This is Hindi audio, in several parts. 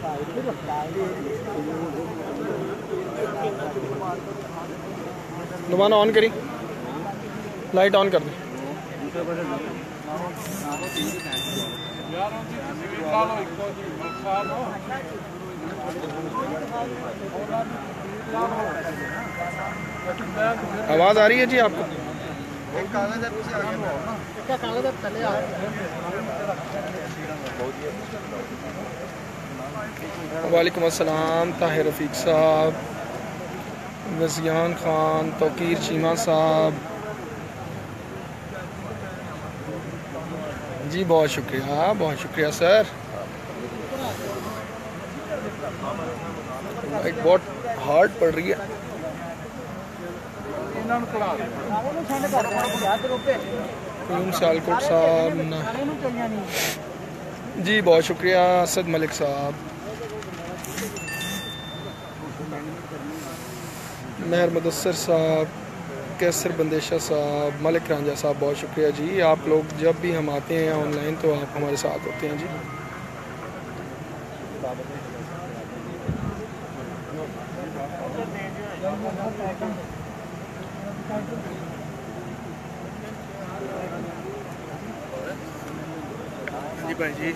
नुमान ऑन करी, लाइट ऑन कर दे। आवाज़ आ रही है जी आपको? वालेकुम अस्सलाम ताहिर रफ़ीक साहब, वज़ियान ख़ान, तौकीर चीमा साहब जी, बहुत शुक्रिया सर। लाइट बहुत हार्ड पड़ रही है। सालकोट साहब जी, बहुत शुक्रिया। असद मलिक साहब, मेहर मुदस्सर साहब, कैसर बंदेशा साहब, मलिक रांझा साहब, बहुत शुक्रिया जी। आप लोग जब भी हम आते हैं ऑनलाइन तो आप हमारे साथ होते हैं जी। जी भाई जी,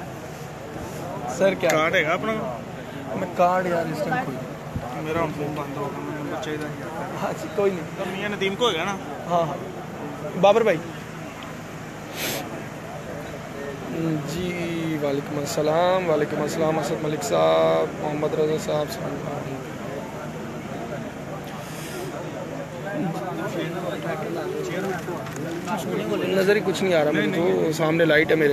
सर क्या कार्ड है अपना? मैं कार्ड यार इस टाइम कोई मेरा फोन बंद होगा, नंबर चाहिए। हाँ जी, कोई नहीं, तो मियां नदीम को होगा ना? हाँ हाँ, बाबर भाई जी, वालेकुम अस्सलाम। असद मलिक साहब, मोहम्मद रज़ा साहब, नज़र ही कुछ नहीं आ रहा मुझे तो, सामने लाइट है मेरे।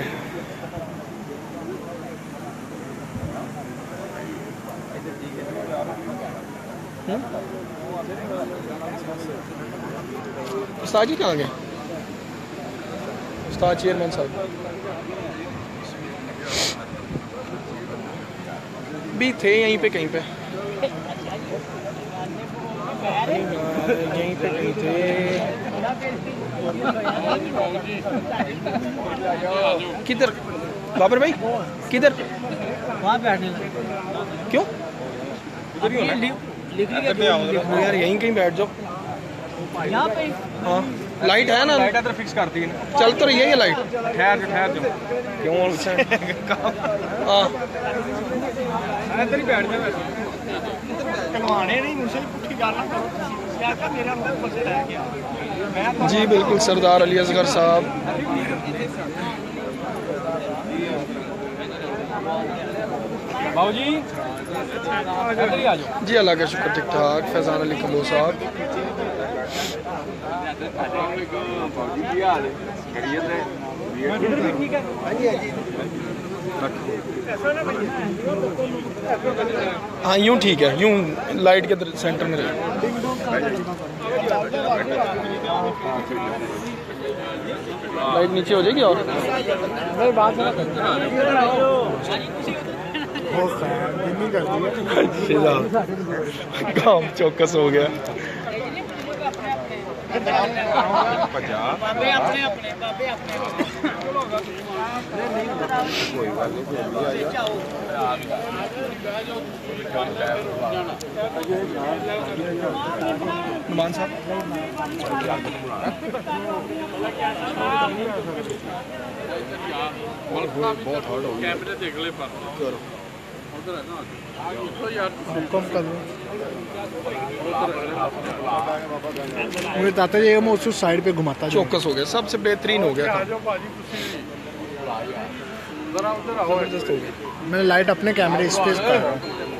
उस्ताद जी कहाँ गए? उस्ताद चेयरमैन साहब भी थे यहीं पे कहीं पे, यहीं पे कहीं थे। किधर बाबर भाई, किधर? वहाँ बैठने क्यों? यार यहीं कहीं बैठ जाओ यहाँ पे। हाँ, लाइट है ना? लाइट फिक्स कर दी ना, चल तो रही है ये लाइट। ठहर जाओ क्यों? हाँ, इधर ही बैठ जाओ। नहीं मुझे पुट्ठी गाल ना करो, मेरा बस रह गया। जी बिल्कुल, सरदार अली असगर साहब, बाबू जी जी, अल्लाह का शुक्र ठीक ठाक। फैज़ान अली कबो साहब, हाँ यूँ ठीक है, यूँ लाइट के सेंटर में रहे। लाइट नीचे हो जाएगी और नहीं बात काम चौकस हो गया। नुमान साहब बहुत हार्ड हो गया। मुझे ताता जी मैं उस साइड पे घुमाता, चौकस हो गया, सबसे बेहतरीन हो गया। जबरदस्त हो गया। मैंने लाइट अपने कैमरे स्पेस कर रहा हूँ।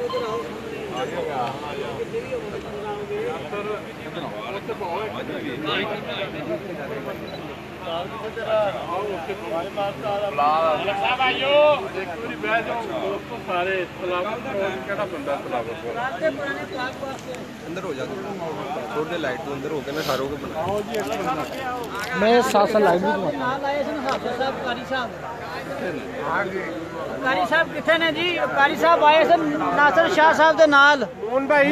अंदर हो जाते थोड़ी देर लाइट अंदर हो गया ना सारों को बना। मैं साथ साथ लाइट भी कारी साहब कितने ने जी? कारी साहब आए थे नासिर शाह साहब के नाल। कौन भाई?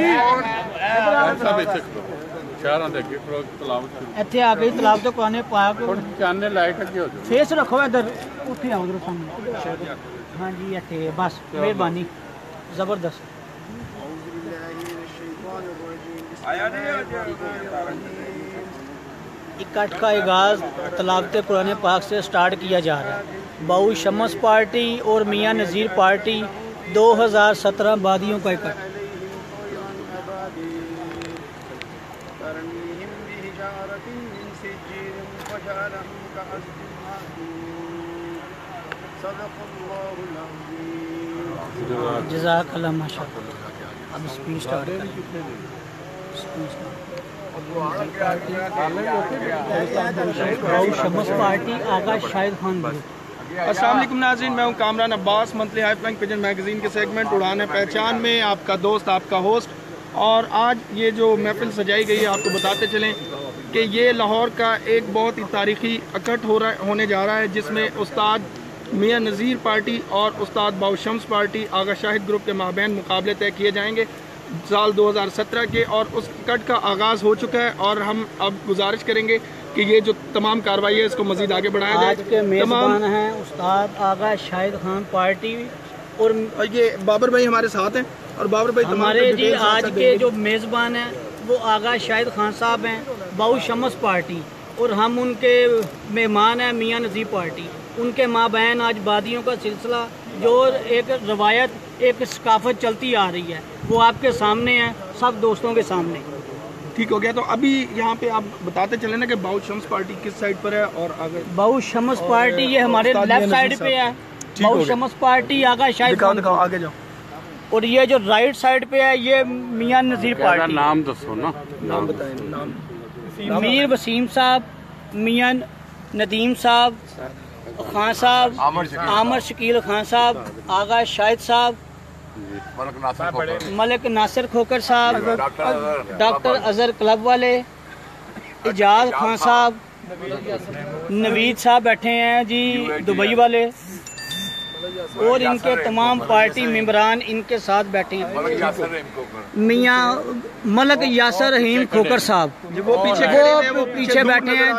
ਇੱਥੇ ਆ ਗਈ ਤਲਾਬ ਤੋਂ ਕੋਨੇ ਪਾ ਕੇ ਚਾਨਣੇ ਲਾਈਟ ਅੱਗੇ ਹੋ ਜਾਓ। ਫੇਸ ਰੱਖੋ ਇੱਧਰ, ਉੱਥੇ ਆਓ ਉਧਰ ਸਾਹਮਣੇ। ਹਾਂਜੀ ਇੱਥੇ ਬਸ, ਮਿਹਰਬਾਨੀ। ज़बरदस्त। इकट्ठ का आगाज़ तलावत कुरान पाक से स्टार्ट किया जा रहा है। बाऊ शम्स पार्टी और मियाँ नज़ीर पार्टी 2017 बादियों का इकट्ठ। जज़ाकल्लाह माशाअल्लाह। अब स्पीच स्टार्ट करें। Shams party Agha Shahid Khan group. अस्सलाम वालेकुम नाज़रीन, मैं हूं Kamran Abbas. Monthly high flying pigeon magazine के सेगमेंट उड़ान है पहचान में आपका दोस्त, आपका होस्ट। और आज ये जो महफिल सजाई गई है, आपको बताते चलें कि ये लाहौर का एक बहुत ही तारीख़ी इकट्ठ होने जा रहा है, जिसमें उस्ताद मियाँ नज़ीर पार्टी और उस्ताद बाऊ शम्स पार्टी आगा शाहिद ग्रुप के माबैन मुकाबले तय किए जाएंगे साल 2017 के। और उस इकट्ठ का आगाज़ हो चुका है और हम अब गुजारिश करेंगे कि ये जो तमाम कार्रवाई है इसको मज़ीद आगे बढ़ाया जाए। आज के मेज़बान हैं उस्ताद आगा शाहिद खान पार्टी और ये बाबर भाई हमारे साथ हैं। और बाबर भाई हमारे जी आज के जो मेज़बान हैं वो आगा शाहिद खान साहब हैं, बाऊ शम्स पार्टी, और हम उनके मेहमान हैं मियाँ नज़ीर पार्टी। उनके माबैन आज बादियों का सिलसिला, जो एक रवायत, एक सकाफत चलती आ रही है, वो आपके सामने है, सब दोस्तों के सामने। ठीक हो गया। तो अभी यहाँ पे आप बताते चले ना कि बाऊ शम्स पार्टी किस साइड पर है और आगे बाऊ शम्स पार्टी ये हमारे लेफ्ट साइड पे है। बाऊ शम्स पार्टी आगा शाहिद खान, दिखाओ आगे जाओ। और ये जो राइट साइड पे है ये मियाँ नज़ीर पार्टी। नाम दसो ना, नाम बताएं। नाम मीर वसीम साहब, मियाँ नदीम साहब, खान साहब, आमर शकील खान साहब, आगा शाहिद साहब, मलिक नासिर खोकर साहब, डॉक्टर अजहर क्लब वाले, इजाज खान साहब, नवीद साहब बैठे हैं जी दुबई वाले, और इनके तमाम पार्टी मेंबरान इनके साथ बैठे हैं। मियाँ मलक यासर रहीम खोकर साहब वो पीछे बैठे हैं,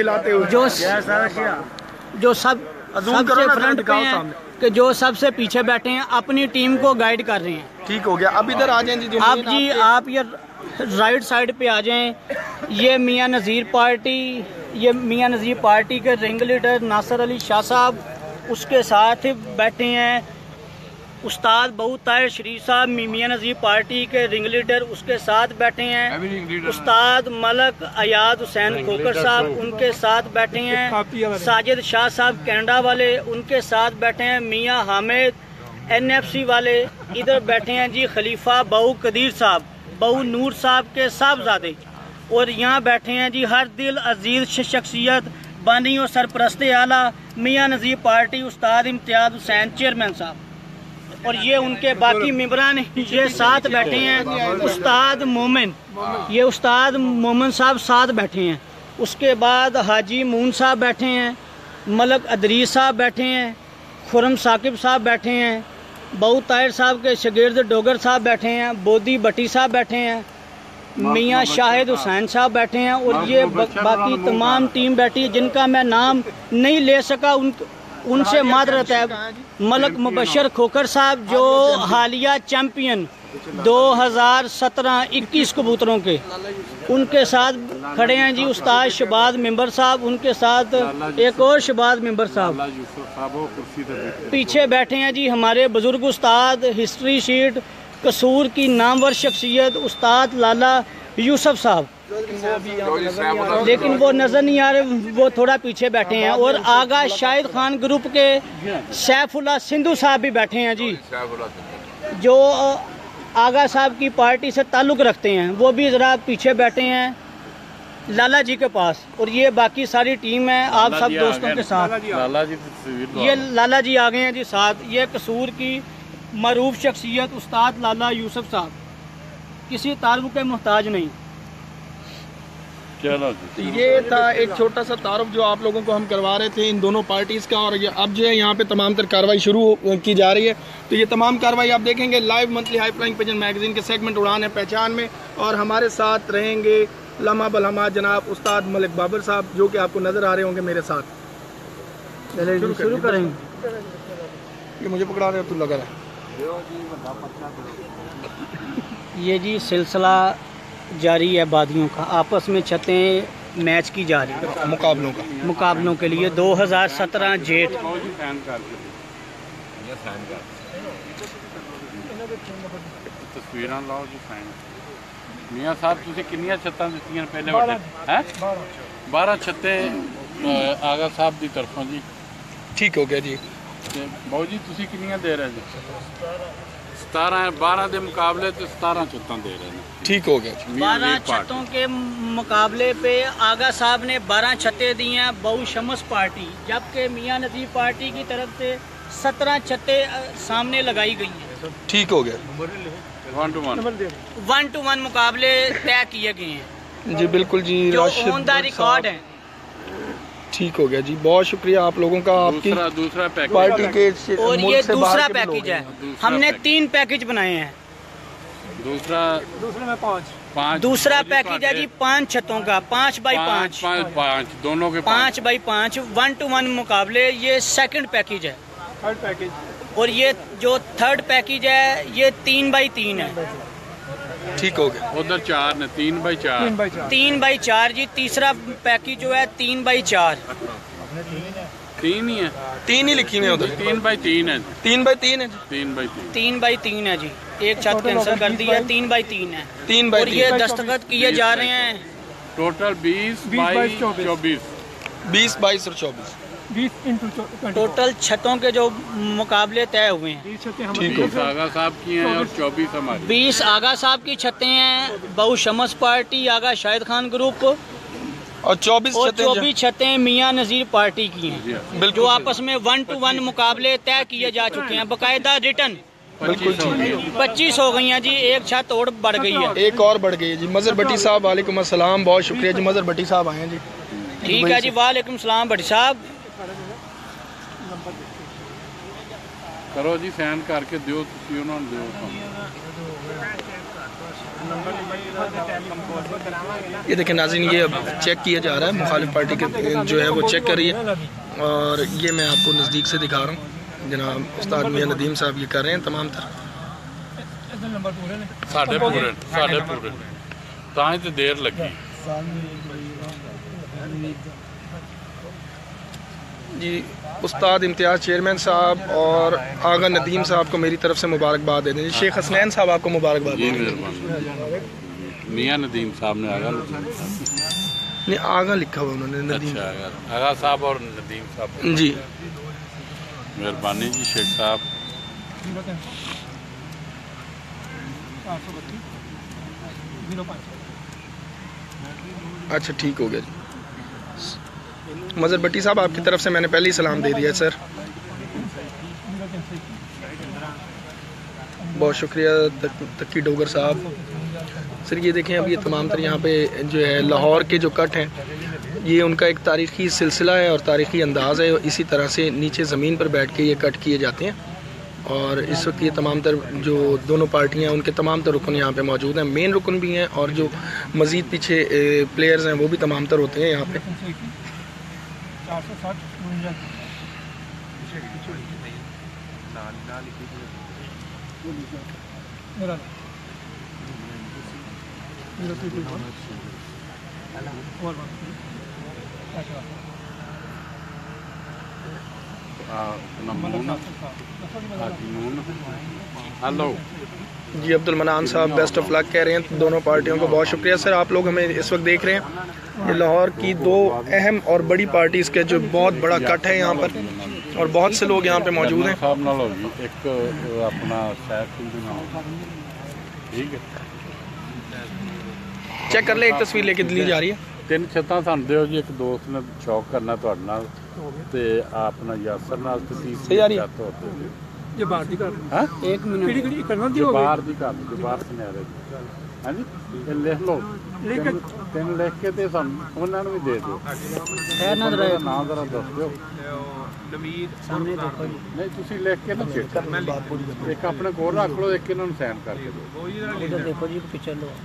जो सबसे फ्रंट पे हैं, कि जो सबसे पीछे बैठे हैं, अपनी टीम को गाइड कर रहे हैं। ठीक हो गया। अब इधर आ जाएं जी। आप ये राइट साइड पे आ जाएं। ये मियाँ नज़ीर पार्टी, ये मियाँ नज़ीर पार्टी के रिंग लीडर नासिर अली शाह साहब, उसके साथ बैठे हैं उस्ताद बाऊ ताहिर शरीफ साहब, मियाँ नज़ीर पार्टी के रिंग लीडर, उसके साथ बैठे हैं उस्ताद मलक अयाद हुसैन खोकर साहब, उनके साथ बैठे हैं साजिद शाह साहब कनाडा वाले, उनके साथ बैठे हैं मियाँ हामिद NFC वाले। इधर बैठे हैं जी खलीफा बाऊ कदीर साहब, बाऊ नूर साहब के साहबजादे। और यहाँ बैठे हैं जी हर दिल अजीज शख्सियत, बानी और सरपरस्त आला मियाँ नज़ीर पार्टी उस्ताद इम्तियाज हुसैन चेयरमैन साहब। और ये उनके बाकी मेंबरान ये साथ बैठे हैं। उस्ताद मोमिन, ये उस्ताद मोमिन साहब साथ बैठे हैं। उसके बाद हाजी मून साहब बैठे हैं, मलक अदरीस साहब बैठे हैं, खुरम साकिब साहब बैठे हैं, बाऊ ताहिर साहब के शगिर्द डोगर साहब बैठे हैं, बोदी भट्टी साहब बैठे हैं, मियाँ शाहिद हुसैन साहब बैठे हैं, और ये बाकी तमाम टीम बैठी है जिनका मैं नाम नहीं ले सका, उनसे मादरत है। मलक मुबशर खोकर साहब जो हालिया चैम्पियन 2017-21 कबूतरों के, उनके साथ खड़े हैं जी उस्ताद शहबाज मेंबर साहब, उनके साथ एक और शहबाज मेंबर साहब पीछे बैठे हैं जी हमारे बुजुर्ग उस्ताद, हिस्ट्री शीट कसूर की नामवर शख्सियत उस्ताद लाला यूसुफ साहब, लेकिन वो नजर नहीं आ रहे, वो थोड़ा पीछे बैठे हैं। और आगा शाहिद खान ग्रुप के सैफुल्लाह सिंधु साहब भी बैठे हैं जी, जो आगा साहब की पार्टी से ताल्लुक़ रखते हैं, वो भी ज़रा पीछे बैठे हैं लाला जी के पास। और ये बाकी सारी टीम है आप सब दोस्तों के साथ। ये लाला जी आ गए हैं जी साथ। ये कसूर की मरूफ शख्सियत उस्ताद लाला यूसुफ साहब, किसी तारुफ के मोहताज नहीं। तो ये था एक छोटा सा तारुफ जो आप लोगों को हम करवा रहे थे इन दोनों पार्टीज़ का। और ये अब जो है यहाँ पे तमाम तर कार्रवाई शुरू की जा रही है। तो ये तमाम कार्रवाई आप देखेंगे live monthly high flying pigeon magazine के सेगमेंट उड़ान है पहचान में। और हमारे साथ रहेंगे लम्हा बलहमा जनाब उस्ताद मलिक बाबर साहब, जो कि आपको नज़र आ रहे होंगे मेरे साथ। शुरू करेंगे। ये मुझे पकड़ा रहे हो, तू लगा रहा है। ये जी सिलसिला जारी है बादियों का, आपस में छतें मैच की जा रही है मुकाबलों के लिए। 2017 जेठ तस्वीरां लाओ जी साइन। मियाँ साहब तुसीं कितनियां छत्तां दित्तियां पहले वड्डे हैं? 12 छत्तें आगा साहब की तरफों जी। ठीक हो गया जी। बाबू जी तुसीं कितनियां दे रहे जी? 17 12 के मुकाबले तो 17 छत्तां दे रहे हैं। ठीक हो गया जी। 12 छतों के मुकाबले पे आगा साहब ने 12 छतें दी हैं बहु शमस पार्टी, जबकि मियाँ नज़ीर पार्टी की तरफ से 17 छतें सामने लगाई गई हैं। ठीक हो गया। 1 to 1 मुकाबले तय किए गए हैं जी। बिल्कुल जी, जो ऑन द रिकॉर्ड है। ठीक हो गया जी, बहुत शुक्रिया आप लोगों का। आपकी दूसरा पैकेज पार्टी के और ये दूसरा पैकेज है। हमने 3 पैकेज बनाए हैं। दूसरे में 5 दूसरा पैकेज है जी 5 छतों का, 5 बाई 5 दोनों के 5 बाई 5 1 to 1 मुकाबले। ये सेकंड पैकेज है। थर्ड पैकेज और ये जो थर्ड पैकेज है ये 3 बाई 3 है। ठीक हो गया। उधर 4 ने 3 बाई 4 3 बाई 4 जी। तीसरा पैकेज जो है 3 बाई 4 3 ही है। 3 ही लिखी हुई है उधर। 3 बाई 3 है। 3 बाई 3 है। 3 बाई 3 3 बाई 3 है जी। एक छत कैंसिल कर दी है, 3 बाई 3 है। 3 बाई और ये दस्तखत किए जा रहे हैं। टोटल 20 बाई 24 20 22 और 24 टोटल छतों के जो मुकाबले तय हुए हैं। ठीक हो। 20 आगा साहब की हैं और 24 हमारी। 20 आगा साहब की छतें हैं बहु शमस पार्टी आगा शाहिद खान ग्रुप, और 24 छतें मियाँ नज़ीर पार्टी की हैं, जो आपस में 1 to 1 मुकाबले तय किए जा चुके हैं बाकायदा रिटर्न। बिल्कुल 25 हो गई हैं जी। एक छत और बढ़ गई है। एक और बढ़ गई है जी। मजहर भट्टी साहब वालेकुम अस्सलाम, बहुत शुक्रिया जी। मजहर भट्टी साहब आए हैं जी। ठीक है जी, वालेकुम सलाम भट्टी साहब। करो जी साइन करके दियो, उन्होंने दियो। ये देखें नाज़रीन, ये अब चेक किया जा रहा है, मुखालिफ पार्टी के जो है वो चेक कर रही है। और ये मैं आपको नज़दीक से दिखा रहा हूँ। जनाब उस्ताद मियां नदीम साहब ये कर रहे हैं तमाम तर। साढ़े पूरे तां तो देर लगी जी। उस्ताद इम्तियाज़ चेयरमैन साहब और आगा नदीम साहब को मेरी तरफ से मुबारकबाद दे दें। शेख हसनैन साहब आपको मुबारकबाद जी। मेहरबानी। मियाँ नदीम साहब ने आगा नहीं आगा लिखा हुआ उन्होंने नदीम। अच्छा, आगा साहब और नदीम साहब जी। मेहरबानी जी शेख साहब। अच्छा ठीक हो गया जी। मजहर भट्टी साहब आपकी तरफ से मैंने पहले ही सलाम दे दिया सर, बहुत शुक्रिया। तक्की डोगर साहब। सर ये देखें, अब ये तमाम तर यहाँ पे जो है लाहौर के जो कट हैं, ये उनका एक तारीख़ी सिलसिला है और तारीख़ी अंदाज़ है। इसी तरह से नीचे ज़मीन पर बैठ के ये कट किए जाते हैं। और इस वक्त ये तमाम तर जो दोनों पार्टियाँ हैं उनके तमाम तर रुकन यहाँ पे मौजूद हैं। मेन रुकन भी हैं और जो मज़ीद पीछे प्लेयर्स हैं वो भी तमाम तर होते हैं यहाँ पे। हेलो जी। अब्दुल मनान साहब बेस्ट ऑफ लक कह रहे हैं दोनों पार्टियों को। बहुत शुक्रिया सर, आप लोग हमें इस वक्त देख रहे हैं। ये लाहौर की 2 अहम और बड़ी पार्टीज़ के जो बहुत बड़ा कट है यहाँ पर, और बहुत से लोग यहाँ पे मौजूद हैं। साहब नाल हो जी एक अपना ठीक है, चेक कर ले, एक तस्वीर लेके ली जा रही है। 3 छत्तां सानूं दिओ जी। एक दोस्त ने शौक करना तुहाडे नाल ते अपना यासर नाल ते तीसरी छत्त होर दे दिओ। जबार दी कर हां 1 मिनट किहड़ी करना दी होवे जबार दी कर जबार सुनहरे। हां जी, ये लिख लो। तीन लिख के ते सानूं उन्हां नूं भी दे दिओ। है ना जरा नाम जरा दस दिओ। सामने देखो जी। नहीं तुसीं लिख के ना चेक एक अपने कोल रख लो, एक इन्हां नूं साइन करके दिओ। इधर देखो जी, पीछे लो।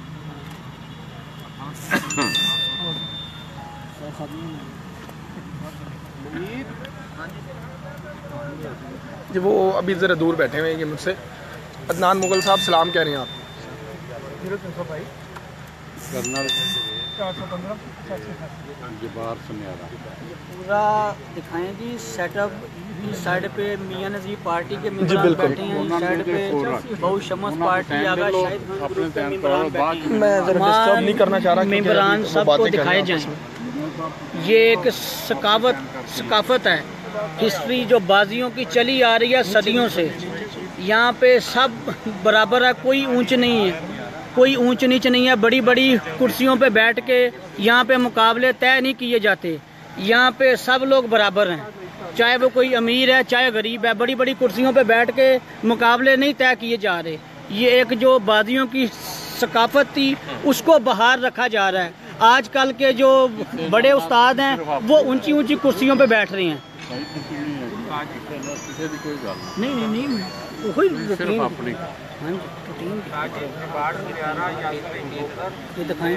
जी वो अभी ज़रा दूर बैठे हुए हैं ये मुझसे। अदनान मुगल साहब सलाम कह रहे हैं आप। कर्नल जबार सुनियारा पूरा दिखाएं जी सेटअप। इस साइड पे मियां नज़ीर पार्टी के मेंबरान बैठे हैं, इस साइड पे बहुत शमस पार्टी आगा शाहिद मैं ज़रा डिस्टर्ब नहीं करना चाह रहा, मेंबरान सबको दिखाए जाएं। ये एक सकाफत है, हिस्ट्री जो बाजियों की चली आ रही है सदियों से। यहाँ पे सब बराबर है, कोई ऊंच नहीं है, कोई ऊंच नीच नहीं है। बड़ी बड़ी कुर्सियों पे बैठ के यहाँ पे मुकाबले तय नहीं किए जाते। यहाँ पे सब लोग बराबर हैं, चाहे वो कोई अमीर है चाहे गरीब है। बड़ी बड़ी कुर्सियों पे बैठ के मुकाबले नहीं तय किए जा रहे। ये एक जो बाजियों की सकाफत थी उसको बहार रखा जा रहा है। आजकल के जो बड़े उस्ताद हैं वो ऊंची ऊंची कुर्सियों पे बैठ रहे हैं। नहीं नहीं नहीं वही रूटीन। हाँ जी रूटीन ये दिखाएं।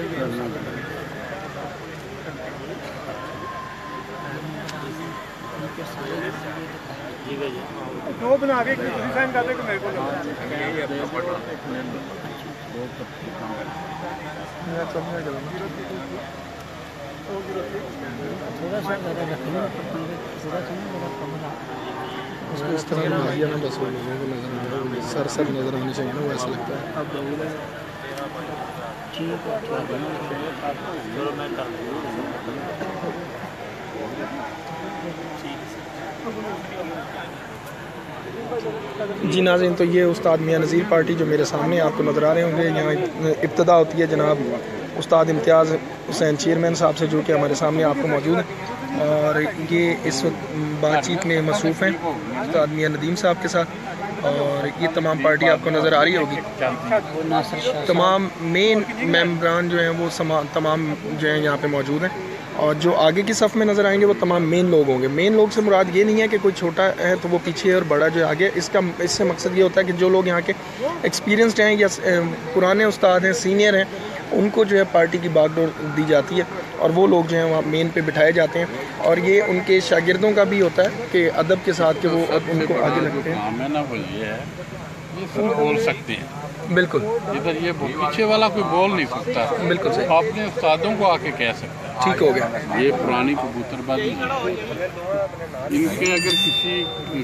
दो बना के साइन कर दे मेरे को थोड़ा सा ज़्यादा रखेंगे, थोड़ा सा उसको इस तरह मारिया ना बस वो लोगों को नजर आ रहा है, सर नजर आनी चाहिए ना, वो ऐसा लगता है। ठीक जी नाज़रीन, तो ये उस्ताद मियां नज़ीर पार्टी जो मेरे सामने आपको नज़र आ रहे होंगे, यहाँ इब्तिदा होती है जनाब उस्ताद इम्तियाज़ हुसैन चेयरमैन साहब से, जो कि हमारे सामने आपको मौजूद है। और ये इस वक्त बातचीत में मसरूफ़ हैं उस्ताद मियां नदीम साहब के साथ। और ये तमाम पार्टी आपको नज़र आ रही होगी, तमाम मेन मेंबरान जो हैं वो तमाम जो हैं यहाँ पे मौजूद हैं। और जो आगे की सफ़ में नज़र आएंगे वो तमाम मेन लोग होंगे। मेन लोग से मुराद ये नहीं है कि कोई छोटा है तो वो पीछे है और बड़ा जो आगे। इससे मकसद ये होता है कि जो लोग यहाँ के एक्सपीरियंसड हैं या पुराने उस्ताद हैं, सीनियर हैं, उनको जो है पार्टी की बागडोर दी जाती है और वो लोग जो हैं वहाँ मेन पे बिठाए जाते हैं। और ये उनके शागिर्दों का भी होता है कि अदब के साथ कि वो उनको आगे लगते हैं। ये सब बोल सकते हैं, बिल्कुल इधर ये पीछे वाला कोई बोल नहीं सकता, बिल्कुल सही। अपने उस्तादों को आके कह सकते हैं। ठीक हो गया। ये पुरानी कबूतरबाजी है, इनके अगर किसी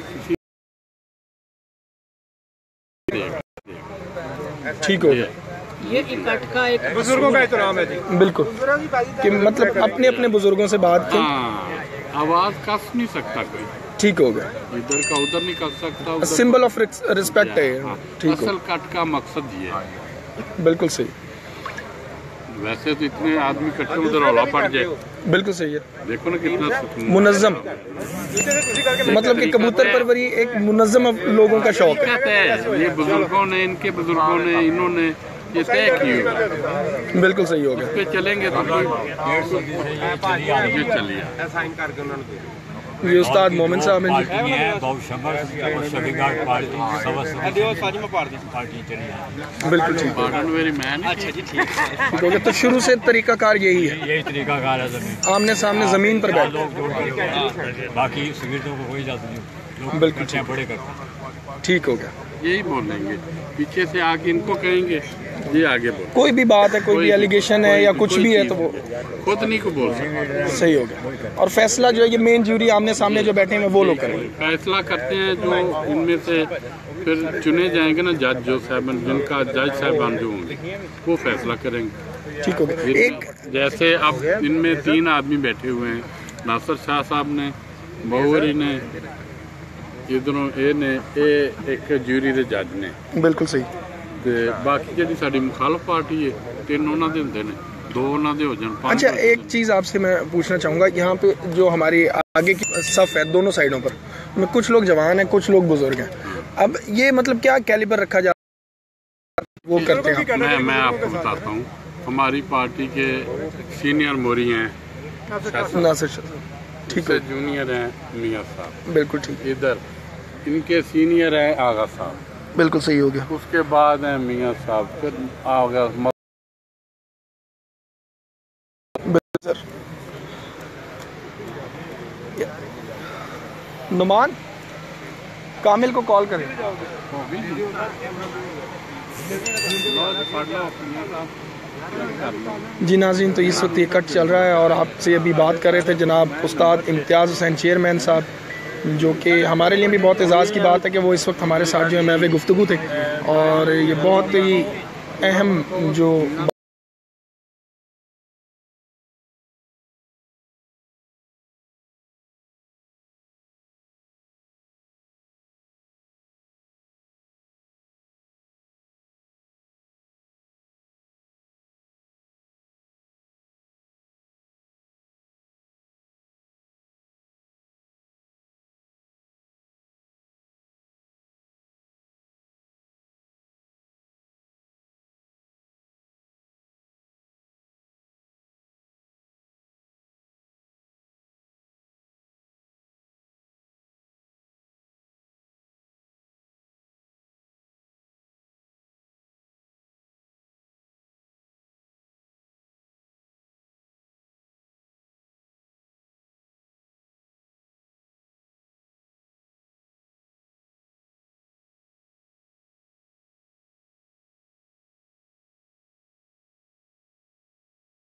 ठीक हो गया। ये इकट्ठ का एक बुजुर्गों का एहतराम है जी, बिल्कुल कि मतलब अपने अपने बुजुर्गों से बात की, आवाज कस नहीं सकता कोई, ठीक हो गया। इधर का उधर नहीं कर सकता, सिंबल ऑफ रिस्पेक्ट है ये। ठीक हो, असल कट का मकसद ये है। बिल्कुल सही, वैसे तो इतने आदमी इकट्ठे उधर हौला पड़ जाए, बिल्कुल सही है। देखो ना कितना सुकून। मुनज़्ज़म, मतलब कि कबूतर परवरी एक मुनज़्ज़म लोगों का शौक है। ये बुजुर्गों ने, इनके बुजुर्गों ने, इन्होंने ये तय की हुई, बिल्कुल सही हो गया। पे चलेंगे तो ये चलिए। ये उस्ताद मोमिन साहब हैं जी। बिल्कुल ठीक है, ठीक हो गया। तो शुरू से तरीकाकार यही है, यही तरीकाकार है। ज़मीन आमने सामने ज़मीन पर बैठ, बाकी शिगिर्दों को कोई इजाज़त नहीं, लोग बिल्कुल बड़े करते। ठीक हो गया। यही बोलेंगे, पीछे से आके इनको कहेंगे ये आगे बोल। कोई भी बात है, कोई भी एलिगेशन है या कुछ भी है तो वो खुद नहीं को बोल सकते। सही हो गया। और फैसला जो है ये मेन ज्यूरी आमने सामने जो बैठे हैं वो लोग करेंगे। फैसला करते हैं जो इनमें से फिर चुने जाएंगे ना जज, जो साहब जिनका जज साहबान जो होंगे वो फैसला करेंगे। ठीक हो गया। एक जैसे अब इनमें 3 आदमी बैठे हुए हैं, नासिर शाह साहब ने, बहुवरी ने, इधरों ए ने, एक ज्यूरी के जज ने, बिल्कुल सही। ਤੇ ਬਾਕੀ ਜਿਹੜੀ ਸਾਡੀ ਮੁਖਾਲਫ ਪਾर्टी है 3 ਉਹਨਾਂ ਦੇ ਹੁੰਦੇ ਨੇ, 2 ਉਹਨਾਂ ਦੇ ਹੋ ਜਾਣ, 5। अच्छा, एक चीज़ आपसे मैं पूछना चाहूँगा, यहाँ पे जो हमारी आगे की सफ़ है दोनों साइडों पर में कुछ लोग जवान हैं, कुछ लोग बुजुर्ग हैं। अब ये मतलब क्या कैलिबर रखा जा वो करते हैं? मैं आपको बताता हूँ, हमारी पार्टी के सीनियर मोरी हैं नासिर शाह, ठीक है, जूनियर हैं मियाँ साहब, बिल्कुल ठीक, इधर इनके सीनियर हैं आगा साहब, बिल्कुल सही हो गया। उसके बाद हैं मियाँ साहब, फिर आगा नुमान कामिल को कॉल करें। जी नाज़रीन, तो इस वक्त ये कट चल रहा है और आपसे अभी बात कर रहे थे जनाब उस्ताद इम्तियाज़ हुसैन चेयरमैन साहब, जो कि हमारे लिए भी बहुत एजाज़ की बात है कि वो इस वक्त हमारे साथ जो है महवे गुफ्तगू थे और ये बहुत ही अहम जो